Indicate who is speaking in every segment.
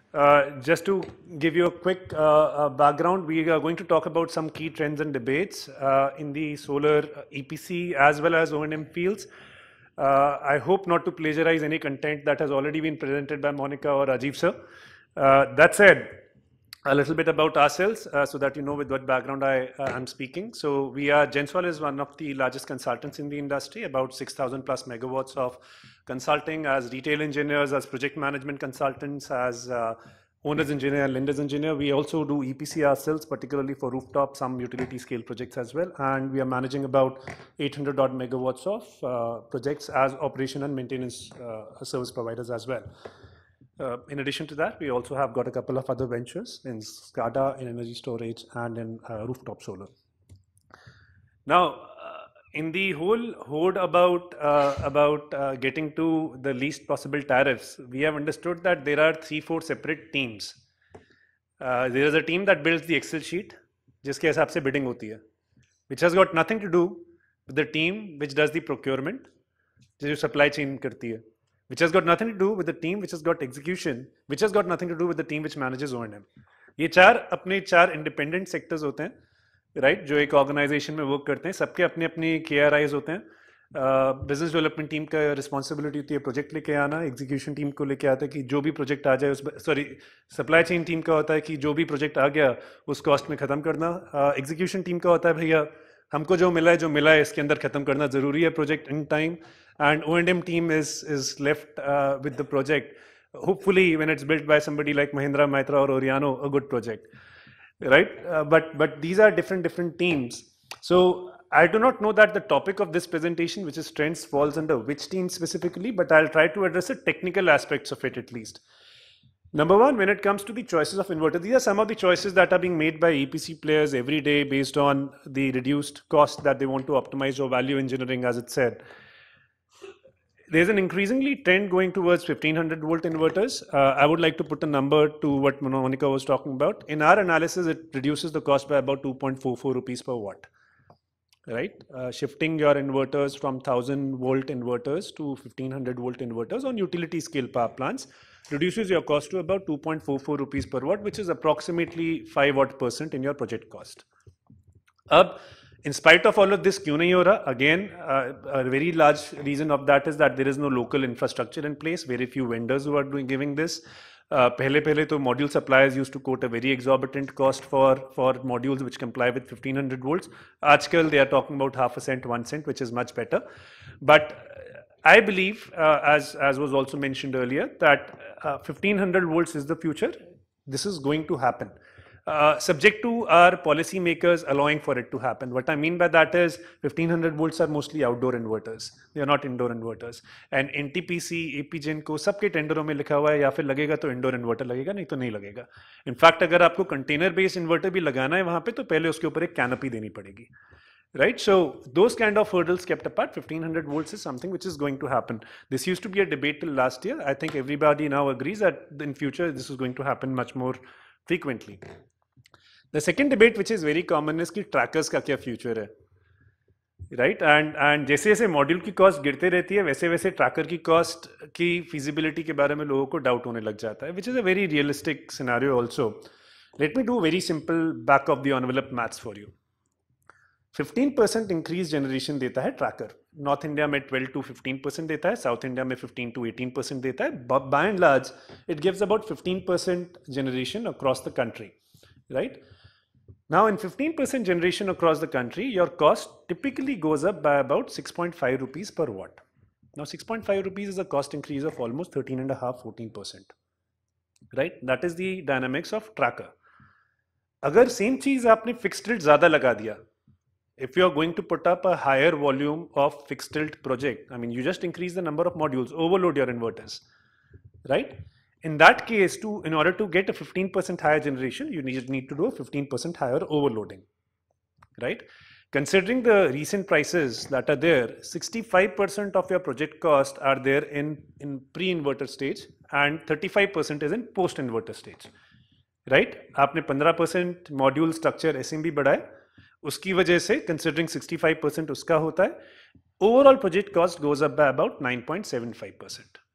Speaker 1: Just to give you a quick background, we are going to talk about some key trends and debates in the solar EPC as well as O&M fields. I hope not to plagiarize any content that has already been presented by Monica or Rajiv sir. That said, a little bit about ourselves so that you know with what background I am speaking. So Gensol is one of the largest consultants in the industry, about 6,000 plus megawatts of consulting as retail engineers, as project management consultants, as owners engineer, lenders engineer. We also do EPC ourselves, particularly for rooftop, some utility scale projects as well. And we are managing about 800 odd megawatts of projects as operation and maintenance service providers as well. In addition to that, we also have got a couple of other ventures in SCADA, in energy storage, and in rooftop solar. Now, in the whole horde about getting to the least possible tariffs, we have understood that there are 3-4 separate teams. There is a team that builds the Excel sheet, जिसके हिसाब से bidding होती है, which has got nothing to do with the team which does the procurement, जो supply chain करती है, which has got nothing to do with the team which has got execution, which has got nothing to do with the team which manages O&M. ये अपने चार independent sectors होते हैं, right? जो एक organization में work करते हैं, सबके अपने KRIs होते हैं. बिजनेस डेवलपमेंट टीम का रिस्पॉन्सिबिलिटी होती है प्रोजेक्ट लेके आना, एग्जीक्यूशन टीम को लेके आता है कि जो भी प्रोजेक्ट आ जाए उस सप्लाई चेन टीम का होता है कि जो भी प्रोजेक्ट आ गया उस कॉस्ट में ख़त्म करना. एग्जीक्यूशन टीम का होता है भैया हमको जो मिला है इसके अंदर ख़त्म करना ज़रूरी है project in time. And O&M team is left with the project. Hopefully, when it's built by somebody like Mahindra, Maitra, or Oriano, a good project, right? But these are different teams. So I do not know that the topic of this presentation, which is trends, falls under which team specifically, but I'll try to address the technical aspects of it at least. Number one, when it comes to the choices of inverters, these are some of the choices that are being made by EPC players every day based on the reduced cost that they want to optimize or value engineering, as it said. There's an increasingly trend going towards 1500 volt inverters. I would like to put a number to what Monica was talking about. In our analysis, it reduces the cost by about 2.44 rupees per watt, right? Shifting your inverters from 1000 volt inverters to 1500 volt inverters on utility scale power plants reduces your cost to about 2.44 rupees per watt, which is approximately 5% in your project cost. In spite of all of this, क्यों नहीं हो रहा? Again, a very large reason of that is that there is no local infrastructure in place. Very few vendors who are giving this. पहले तो module suppliers used to quote a very exorbitant cost for modules which comply with 1500 volts. आजकल they are talking about half a cent, 1 cent, which is much better. But I believe, as was also mentioned earlier, that 1500 volts is the future. This is going to happen. Subject to our policy makers allowing for it to happen. What I mean by that is 1500 volts are mostly outdoor inverters. They are not indoor inverters. And NTPC, APGen को सबके टेंडरों में लिखा हुआ है या फिर लगेगा तो इंडोर इन्वर्टर लगेगा, नहीं तो नहीं लगेगा. इनफैक्ट अगर आपको कंटेनर बेस्ड इन्वर्टर भी लगाना है वहां पे तो पहले उसके ऊपर एक कैनोपी देनी पड़ेगी. Right, so those kind of hurdles kept apart, 1500 volts is something which is going to happen. This used to be a debate till last year. I think everybody now agrees that in future this is going to happen much more frequently. The second debate which is very common is कि trackers का क्या future है, right? And जैसे जैसे module की cost गिरते रहती है वैसे वैसे ट्रैकर की कॉस्ट की feasibility के बारे में लोगों को डाउट होने लग जाता है, which is a very realistic scenario also. Let me do very simple back of the envelope maths for you. 15% increase generation देता है ट्रैकर. नॉर्थ इंडिया में 12 to 15% देता है, साउथ इंडिया में 15 to 18% देता है. By and large, it gives about 15% generation across the country, right? Now, in 15% generation across the country, your cost typically goes up by about 6.5 rupees per watt. Now, 6.5 rupees is a cost increase of almost 13.5, 14%, right? That is the dynamics of tracker. अगर same चीज आपने fixed tilt ज़्यादा लगा दिया, if you are going to put up a higher volume of fixed tilt project, I mean, you just increase the number of modules, overload your inverters, right? In that case, in order to get a 15% higher generation, you need to do a 15% higher overloading, right? Considering the recent prices that are there, 65% of your project cost are there in pre-inverter stage and 35% is in post-inverter stage, right? आपने 15% module structure SMB बढ़ाए, उसकी वजह से considering 65% उसका होता है, overall project cost goes up by about 9.75%.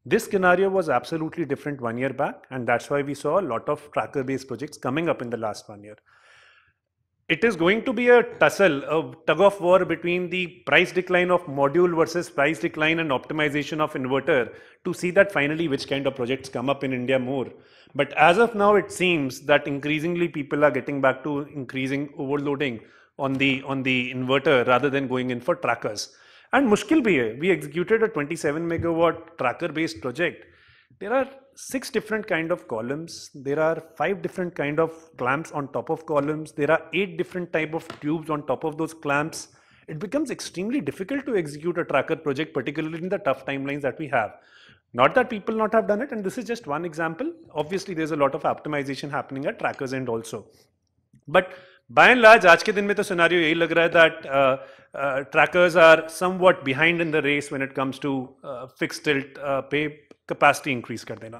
Speaker 1: This scenario was absolutely different 1 year back, and that's why we saw a lot of tracker-based projects coming up in the last 1 year. It is going to be a tussle, a tug of war between the price decline of module versus price decline and optimization of inverter to see that finally which kind of projects come up in India more. But as of now, it seems that increasingly people are getting back to increasing overloading on the inverter rather than going in for trackers. And mushkil bhi hai. We executed a 27 megawatt tracker based project. There are 6 different kind of columns. There are 5 different kind of clamps on top of columns. There are 8 different type of tubes on top of those clamps. It becomes extremely difficult to execute a tracker project, particularly in the tough timelines that we have. Not that people not have done it, and this is just one example. Obviously, there's a lot of optimization happening at trackers end also. But by and large, आज के दिन में तो scenario यही लग रहा है that trackers are somewhat behind in the race when it comes to fixed tilt पे capacity increase कर देना.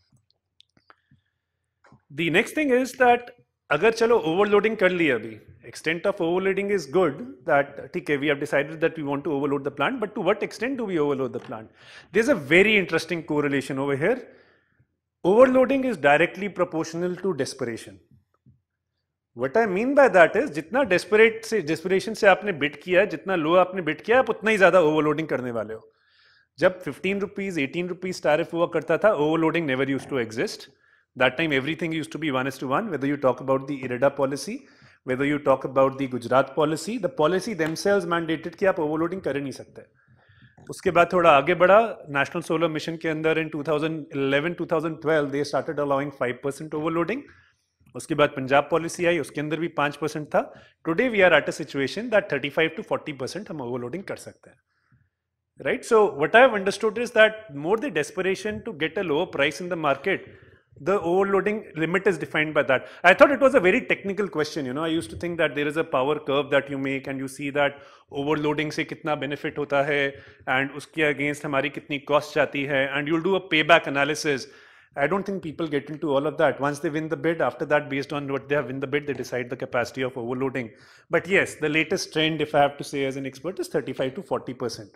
Speaker 1: The next thing is that अगर चलो overloading कर लिया अभी, extent of overloading is good, that ठीक है, we have decided that we want to overload the plant, but to what extent do we overload the plant? There's a very interesting correlation over here. Overloading is directly proportional to desperation. What I mean by that is जितना desperation से आपने bid किया है, जितना low आपने bid किया है, आप उतना ही ज़्यादा overloading करने वाले हो. जब 15 rupees, 18 rupees tariff हुआ करता था, overloading never used to exist. That time everything used to be 1:1, whether you talk about the IREDA policy, whether you talk about the Gujarat policy, the policy themselves mandated कि आप overloading कर ही नहीं सकते. उसके बाद थोड़ा आगे बढ़ा, नेशनल सोलर मिशन के अंदर in 2011-2012 they started allowing 5% overloading. उसके बाद पंजाब पॉलिसी आई, उसके अंदर भी 5% था. Today we are at a situation that 35 to 40% हम ओवरलोडिंग कर सकते हैं. Right? So what I have understood is that more the desperation to get a lower price in the market, the overloading limit is defined by that. I thought it was a very technical question. I used to think that there is a power curve that you make and you see that overloading से कितना benefit होता है and उसके against हमारी कितनी cost जाती है and you'll do a payback analysis. I don't think people get into all of that. Once they win the bid, after that, based on what they have win the bid, they decide the capacity of overloading. But yes, the latest trend, if I have to say as an expert, is 35 to 40%.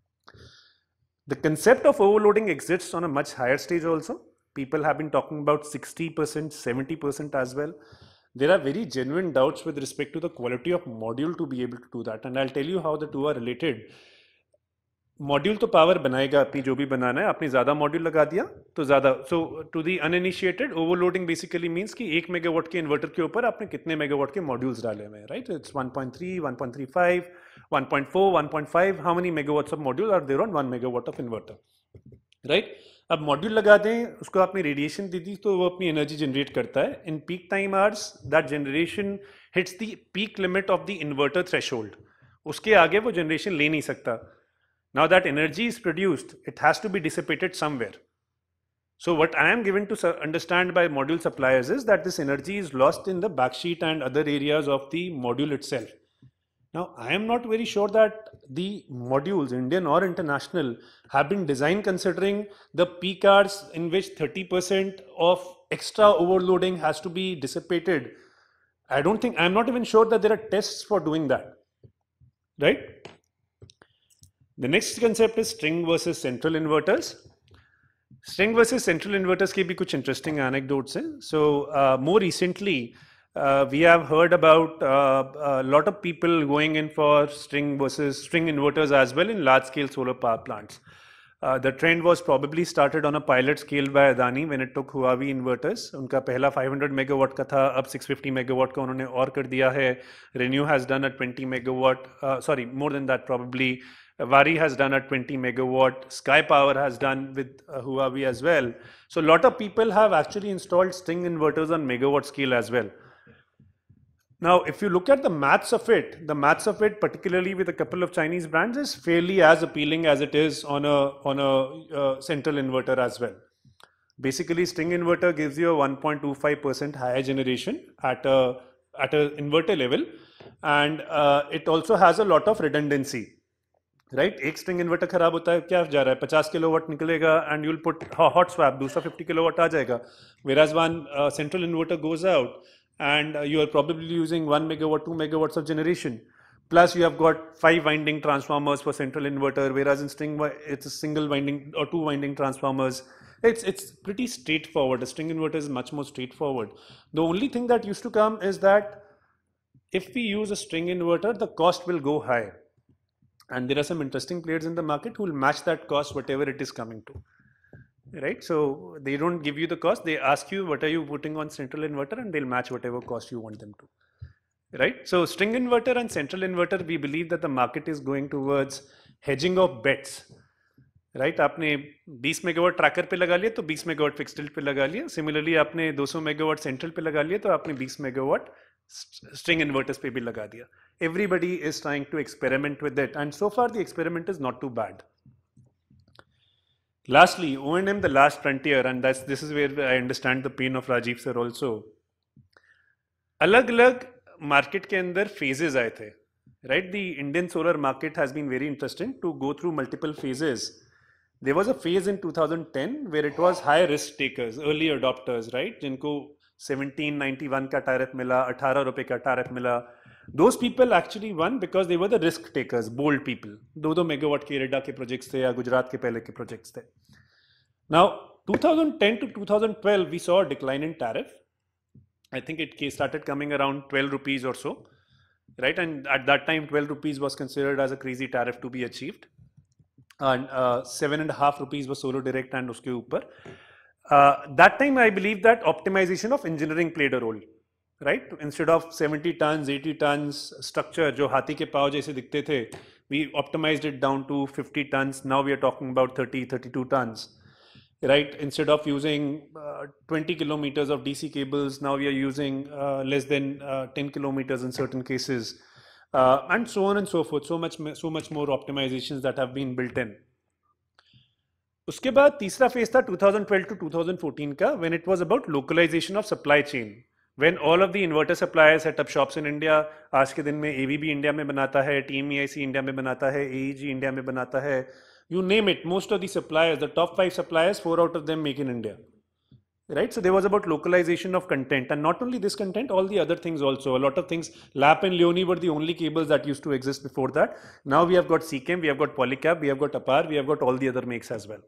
Speaker 1: The concept of overloading exists on a much higher stage also. People have been talking about 60%, 70% as well. There are very genuine doubts with respect to the quality of module to be able to do that. And I'll tell you how the two are related. Module तो power बनाएगा, अपनी जो भी बनाना है, आपने ज़्यादा module लगा दिया तो ज़्यादा. So to the uninitiated, overloading basically means कि 1 मेगावाट के इन्वर्टर के ऊपर आपने कितने मेगावाट के मॉड्यूल्स डाले हुए हैं, right? It's 1.3, 1.35, 1.4, 1.5. How many megawatts of module are there on 1 megawatt of inverter, right? अब मॉड्यूल लगा दें, उसको आपने रेडिएशन दे दी तो वो अपनी एनर्जी जनरेट करता है. In peak time hours that generation hits the peak limit of the inverter threshold. उसके आगे वो जनरेशन ले नहीं सकता. Now that energy is produced, it has to be dissipated somewhere. So what I am given to understand by module suppliers is that this energy is lost in the backsheet and other areas of the module itself. Now I am not very sure that the modules, Indian or international, have been designed considering the peak hours in which 30% of extra overloading has to be dissipated. I am not even sure that there are tests for doing that, right? The next concept is string versus central inverters. String versus central inverters के भी कुछ interesting anecdotes हैं. So more recently, we have heard about a lot of people going in for string inverters as well in large scale solar power plants. The trend was probably started on a pilot scale by Adani when it took Huawei inverters. उनका पहला 500 megawatt का था, अब 650 megawatt का उन्होंने और कर दिया है. Renew has done a 20 megawatt, more than that probably. Vari has done a 20 megawatt, Sky Power has done with Huawei as well. So a lot of people have actually installed string inverters on megawatt scale as well. Now, if you look at the maths of it, particularly with a couple of Chinese brands, is fairly as appealing as it is on a central inverter as well. Basically, string inverter gives you a 1.25% higher generation at a inverter level, and it also has a lot of redundancy. Right? एक string inverter खराब होता है, क्या जा रहा है, 50 kilowatt निकलेगा and you'll put hot swap, दूसरा 50 किलोवाट आ जाएगा. Whereas one central inverter goes out and you are probably using 1 megawatt, 2 megawatts of generation. Plus, you have got 5 winding transformers for central inverter, whereas in string it's a single winding or 2 winding transformers. It's pretty straightforward. A string inverter is much more straightforward. The only thing that used to come is that if we use a string inverter, the cost will go high. And there are some interesting players in the market who will match that cost, whatever it is coming to. Right? So they don't give you the cost, they ask you what are you putting on central inverter, and they'll match whatever cost you want them to. Right? So string inverter and central inverter, we believe that the market is going towards hedging of bets. Right आपने 20 megawatt tracker पे लगा लिया तो 20 megawatt fixed tilt पे लगा लिया. Similarly आपने 200 megawatt central पे लगा लिया तो आपने 20 मेगावाट स्ट्रिंग इन्वर्टर्स पे भी लगा दिया. Everybody is trying to experiment with it and so far the experiment is not too bad. Lastly, O&M, the last frontier, and this is where I understand the pain of Rajiv sir also. अलग-अलग market के अंदर phases आए थे. Right? The Indian solar market has been very interesting to go through multiple phases. There was a phase in 2010 where it was high risk takers, early adopters, right? जिनको 1791 का tariff मिला, 18 रुपए का tariff मिला. Those people actually won because they were the risk takers, bold people. 2-2 megawatt के रेडा के projects थे या गुजरात के पहले के projects थे. Now, 2010 to 2012, we saw a decline in tariff. I think it started coming around 12 rupees or so, right? And at that time, 12 rupees was considered as a crazy tariff to be achieved. And 7.5 rupees was Solar Direct and uske upar. That time, I believe that optimization of engineering played a role. Right? Instead of 70 tons, 80 tons structure, जो हाथी के पाँव जैसे दिखते थे, we optimized it down to 50 tons. Now we are talking about 30, 32 tons. Right? Instead of using 20 kilometers of DC cables, now we are using less than 10 kilometers in certain cases, and so on and so forth. So much more optimizations that have been built in. उसके बाद तीसरा phase था 2012 to 2014 का, when it was about localization of supply chain. When all of the inverter suppliers set up shops in India, आज के दिन में ABB India में बनाता है, TMEIC इंडिया में बनाता है, AEG इंडिया में बनाता है, you name it, most of the suppliers, the top 5 suppliers, 4 out of them make in India. Right? So there was about localization of content, and not only this content, all the other things also. A lot of things, LAP and Leone were the only cables that used to exist before that. Now we have got CCAM, we have got Polycab, we have got APAR, we have got all the other makes as well.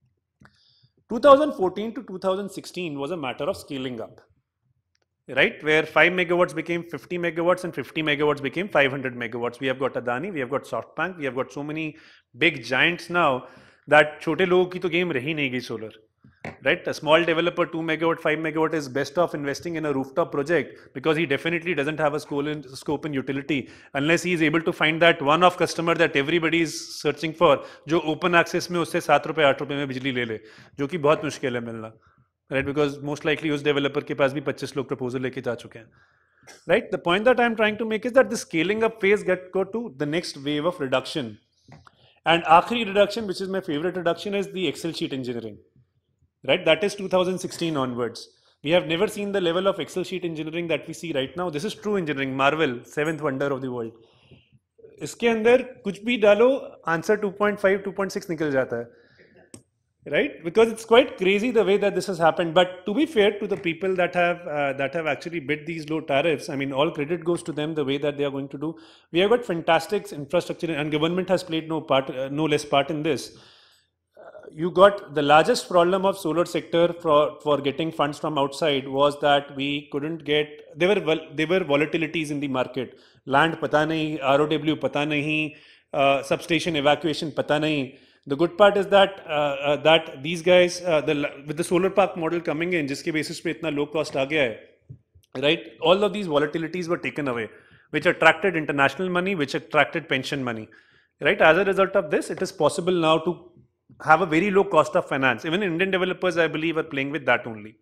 Speaker 1: 2014 to 2016 was a matter of scaling up. Right, where 5 megawatts became 50 megawatts and 50 megawatts became 500 megawatts. We have got Adani, we have got SoftBank, we have got so many big giants now that छोटे लोगों की तो game रही नहीं गई solar. Right, a small developer 2 megawatt, 5 megawatt is best off investing in a rooftop project because he definitely doesn't have a scope in utility unless he is able to find that one-off customer that everybody is searching for, जो open access में उससे 7 रुपए 8 रुपए में बिजली ले ले, जो कि बहुत मुश्किल है मिलना. Right, because most likely उस developer के पास भी 25 लोग proposal लेके जा चुके हैं. Right, the point that I am trying to make is that the scaling up phase go to the next wave of reduction. And आखिरी reduction, which is my favorite reduction, is the Excel sheet engineering. Right, that is 2016 onwards. We have never seen the level of Excel sheet engineering that we see right now. This is true engineering, Marvel, 7th wonder of the world. इसके अंदर कुछ भी डालो, answer 2.5, 2.6 निकल जाता है. Right, because it's quite crazy the way that this has happened. But to be fair to the people that have actually bid these low tariffs, I mean, all credit goes to them the way that they are going to do. We have got fantastic infrastructure, and government has played no less part in this. You got the largest problem of solar sector for getting funds from outside was that we couldn't get. There were volatilities in the market. Land पता नहीं, ROW पता नहीं, substation evacuation पता नहीं. The good part is that these guys, with the solar park model coming in, जिसके basis पे इतना low cost आ गया है, right? All of these volatilities were taken away, which attracted international money, which attracted pension money, right? As a result of this, it is possible now to have a very low cost of finance. Even Indian developers, I believe, are playing with that only.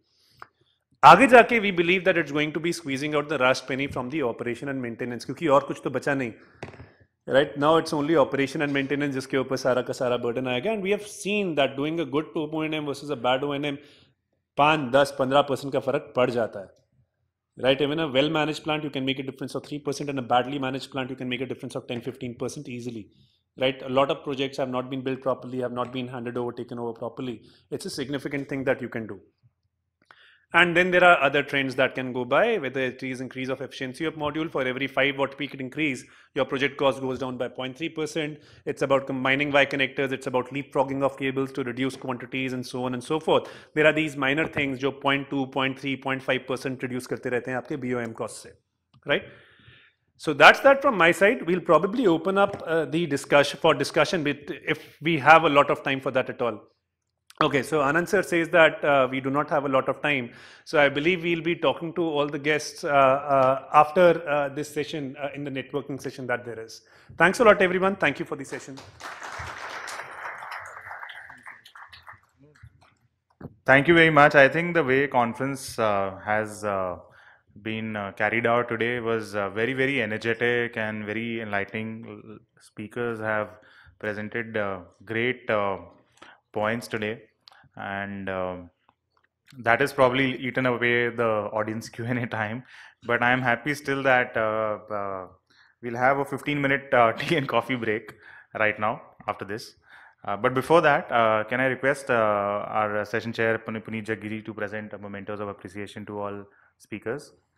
Speaker 1: आगे जाके we believe that it's going to be squeezing out the last penny from the operation and maintenance, क्योंकि और कुछ तो बचा नहीं. Right, now it's only operation and maintenance जिसके ऊपर सारा का सारा burden आएगा, and we have seen that doing a good O&M versus a bad O&M 5, 10, 15% का फर्क पड़ जाता है. Right, even a well managed plant you can make a difference of 3%, and a badly managed plant you can make a difference of 10-15% easily. Right, a lot of projects have not been built properly, have not been handed over, taken over properly. It's a significant thing that you can do. And then there are other trends that can go by, whether it is increase of efficiency of module. For every 5 watt peak increase, your project cost goes down by 0.3%. It's about combining Y connectors. It's about leapfrogging of cables to reduce quantities and so on and so forth. There are these minor things जो 0.2, 0.3, 0.5% reduce करते रहते हैं आपके BOM cost से, right? So that's that from my side. We'll probably open up the discussion if we have a lot of time for that at all. Okay, so Anand sir says that we do not have a lot of time. So I believe we'll be talking to all the guests after this session in the networking session that there is. Thanks a lot, everyone. Thank you for the session.
Speaker 2: Thank you very much. I think the way conference has been carried out today was very, very energetic and very enlightening. Speakers have presented great points today, and that has probably eaten away the audience Q&A time. But I am happy still that we'll have a 15-minute tea and coffee break right now after this. But before that, can I request our session chair, Puneet Jagiri, to present mementos of appreciation to all speakers?